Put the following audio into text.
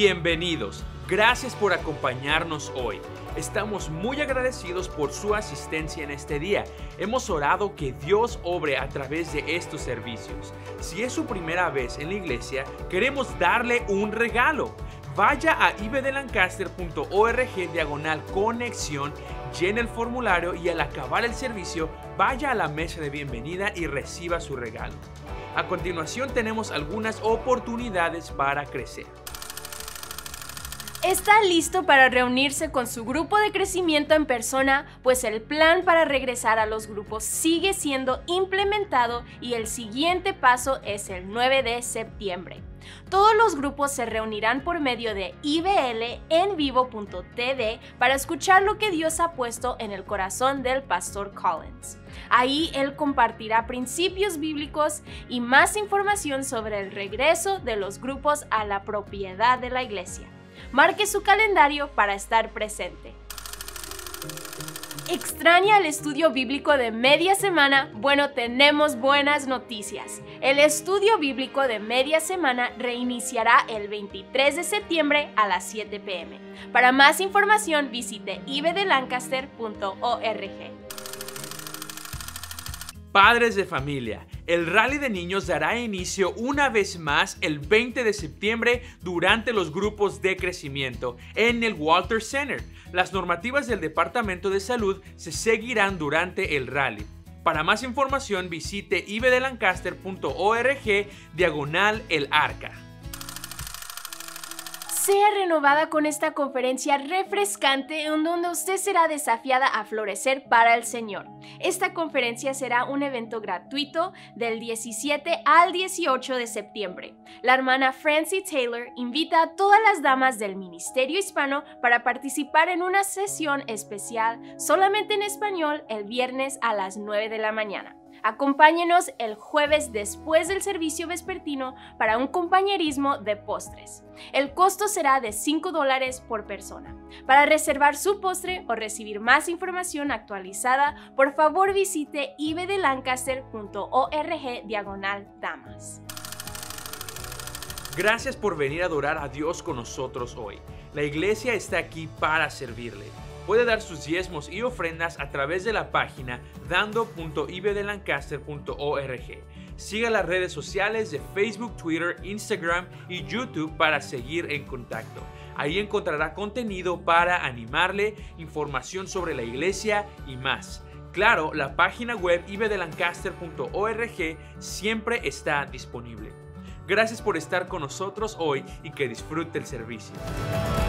Bienvenidos. Gracias por acompañarnos hoy. Estamos muy agradecidos por su asistencia en este día. Hemos orado que Dios obre a través de estos servicios. Si es su primera vez en la iglesia, queremos darle un regalo. Vaya a ibdelancaster.org/conexión, llene el formulario y al acabar el servicio, vaya a la mesa de bienvenida y reciba su regalo. A continuación tenemos algunas oportunidades para crecer. ¿Está listo para reunirse con su grupo de crecimiento en persona? Pues el plan para regresar a los grupos sigue siendo implementado y el siguiente paso es el 9 de septiembre. Todos los grupos se reunirán por medio de iblenvivo.tv para escuchar lo que Dios ha puesto en el corazón del pastor Collins. Ahí él compartirá principios bíblicos y más información sobre el regreso de los grupos a la propiedad de la iglesia. Marque su calendario para estar presente. ¿Extraña el estudio bíblico de media semana? Bueno, tenemos buenas noticias. El estudio bíblico de media semana reiniciará el 23 de septiembre a las 7 p.m. Para más información, visite ibdelancaster.org. Padres de familia, el rally de niños dará inicio una vez más el 20 de septiembre durante los grupos de crecimiento en el Walter Center. Las normativas del Departamento de Salud se seguirán durante el rally. Para más información visite ibdelancaster.org/el arca. Sea renovada con esta conferencia refrescante en donde usted será desafiada a florecer para el Señor. Esta conferencia será un evento gratuito del 17 al 18 de septiembre. La hermana Francie Taylor invita a todas las damas del Ministerio Hispano para participar en una sesión especial solamente en español el viernes a las 9 de la mañana. Acompáñenos el jueves después del servicio vespertino para un compañerismo de postres. El costo será de $5 por persona. Para reservar su postre o recibir más información actualizada, por favor visite ibdelancaster.org/damas. Gracias por venir a adorar a Dios con nosotros hoy. La iglesia está aquí para servirle. Puede dar sus diezmos y ofrendas a través de la página dando.ibdelancaster.org. Siga las redes sociales de Facebook, Twitter, Instagram y YouTube para seguir en contacto. Ahí encontrará contenido para animarle, información sobre la iglesia y más. Claro, la página web ibdelancaster.org siempre está disponible. Gracias por estar con nosotros hoy y que disfrute el servicio.